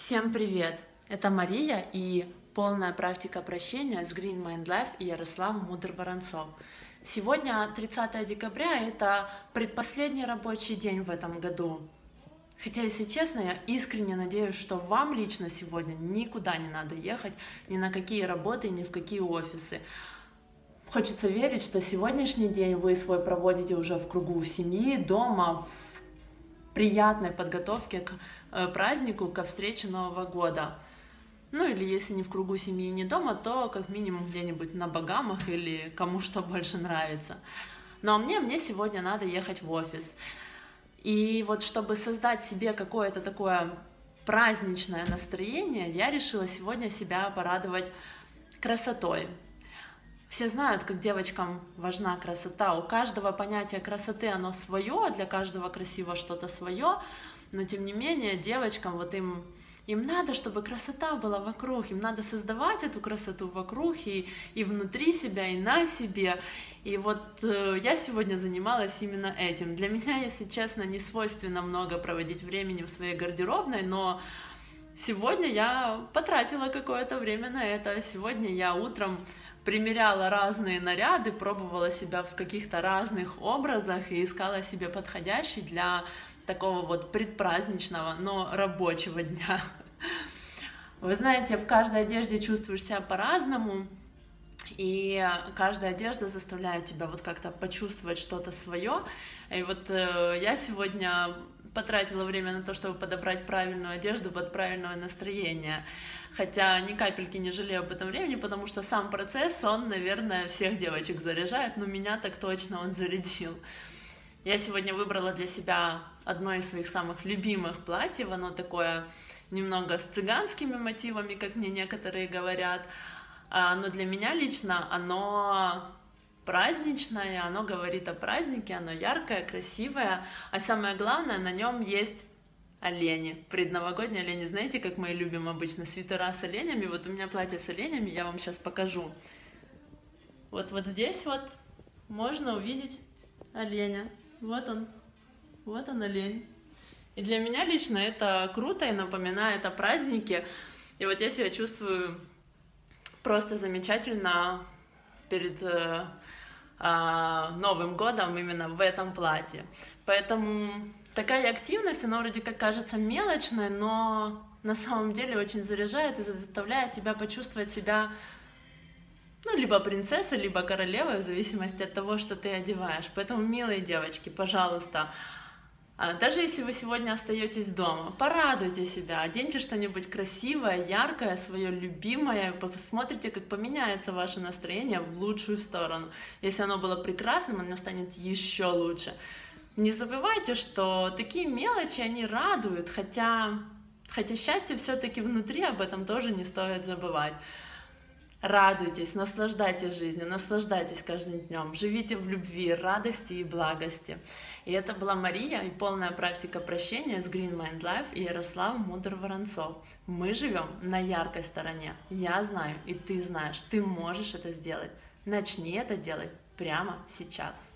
Всем привет! Это Мария и полная практика прощения с Green Mind Life и Ярослав Мудр-Воронцов. Сегодня 30 декабря, это предпоследний рабочий день в этом году. Хотя, если честно, я искренне надеюсь, что вам лично сегодня никуда не надо ехать, ни на какие работы, ни в какие офисы. Хочется верить, что сегодняшний день вы свой проводите уже в кругу семьи, дома, в приятной подготовке к празднику, ко встрече Нового года. Ну или если не в кругу семьи и не дома, то как минимум где-нибудь на Багамах или кому что больше нравится. Ну а мне сегодня надо ехать в офис. И вот чтобы создать себе какое-то такое праздничное настроение, я решила сегодня себя порадовать красотой. Все знают, как девочкам важна красота. У каждого понятие красоты, оно свое, для каждого красиво что-то свое, но тем не менее девочкам вот им надо, чтобы красота была вокруг, им надо создавать эту красоту вокруг и внутри себя, и на себе. И вот я сегодня занималась именно этим. Для меня, если честно, не свойственно много проводить времени в своей гардеробной, но сегодня я потратила какое-то время на это. Сегодня я утром примеряла разные наряды, пробовала себя в каких-то разных образах и искала себе подходящий для такого вот предпраздничного, но рабочего дня. Вы знаете, в каждой одежде чувствуешь себя по-разному, и каждая одежда заставляет тебя вот как-то почувствовать что-то свое. И вот я сегодня потратила время на то, чтобы подобрать правильную одежду под правильное настроение. Хотя ни капельки не жалею об этом времени, потому что сам процесс, он, наверное, всех девочек заряжает, но меня так точно он зарядил. Я сегодня выбрала для себя одно из своих самых любимых платьев, оно такое немного с цыганскими мотивами, как мне некоторые говорят, но для меня лично оно праздничное, оно говорит о празднике, оно яркое, красивое, а самое главное, на нем есть олени, предновогодние олени. Знаете, как мы любим обычно свитера с оленями? Вот у меня платье с оленями, я вам сейчас покажу. Вот здесь вот можно увидеть оленя. Вот он олень. И для меня лично это круто и напоминает о празднике. И вот я себя чувствую просто замечательно перед Новым годом именно в этом платье. Поэтому такая активность, она вроде как кажется мелочной, но на самом деле очень заряжает и заставляет тебя почувствовать себя, ну, либо принцессой, либо королевой, в зависимости от того, что ты одеваешь. Поэтому, милые девочки, пожалуйста, даже если вы сегодня остаетесь дома, порадуйте себя, оденьте что-нибудь красивое, яркое, свое любимое, посмотрите, как поменяется ваше настроение в лучшую сторону. Если оно было прекрасным, оно станет еще лучше. Не забывайте, что такие мелочи, они радуют, хотя счастье все-таки внутри, об этом тоже не стоит забывать. Радуйтесь, наслаждайтесь жизнью, наслаждайтесь каждым днем, живите в любви, радости и благости. И это была Мария и полная практика прощения с Green Mind Life и Ярослав Мудр-Воронцов. Мы живем на яркой стороне. Я знаю, и ты знаешь, ты можешь это сделать. Начни это делать прямо сейчас.